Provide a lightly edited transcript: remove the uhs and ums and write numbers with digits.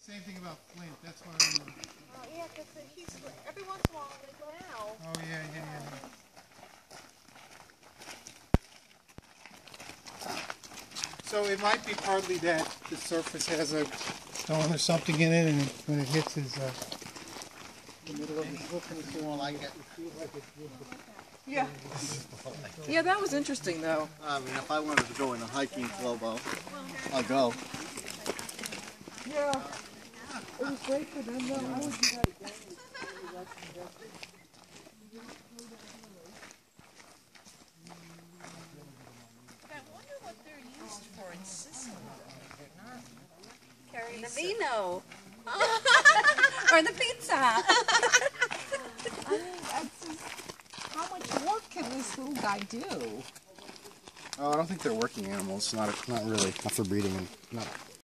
Same thing about Flint, that's what I remember. Oh, yeah, because he's, every once in a while they go out. Oh, yeah. So it might be partly that the surface has a stone or something in it, and when it hits his, the middle of his hook and so on. Like it. Yeah. Yeah, that was interesting though. I mean, if I wanted to go in a hiking club, I'll go. Yeah. It was great for them though. I would do that again. I wonder what they're used for in Sicily. They're not Carrying the vino. Or the pizza. I mean, that's just, how much work can this little guy do? Oh, I don't think they're working animals. Not really. Not for breeding and not